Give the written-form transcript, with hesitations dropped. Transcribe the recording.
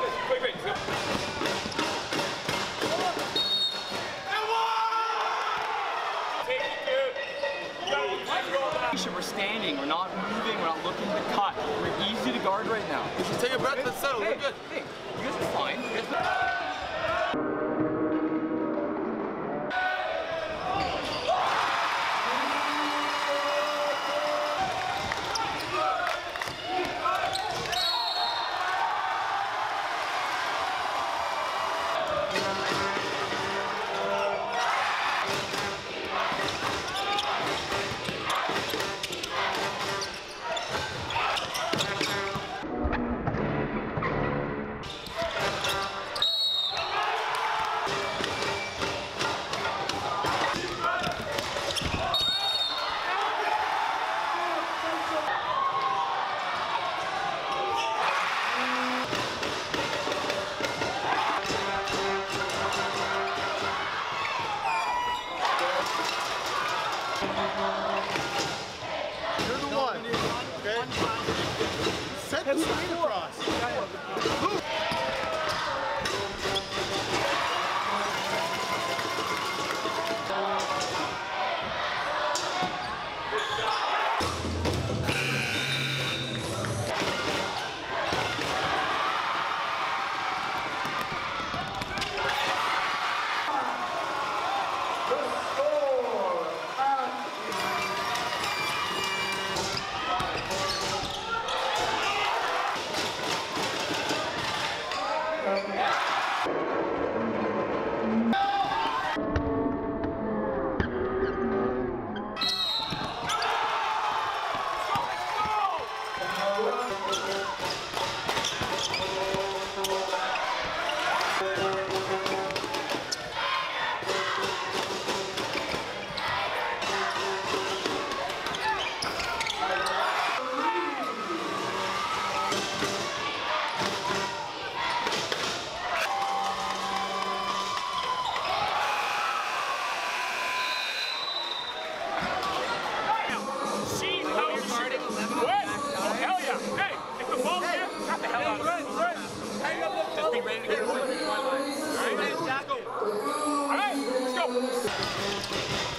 Great. We're standing, we're not moving, we're not looking to cut. We're easy to guard right now. Just take a breath, let's settle, we're good. Hey, you guys are fine. You're the one. Okay? Set the screen across. Ready to get a quick line. All right, let's go.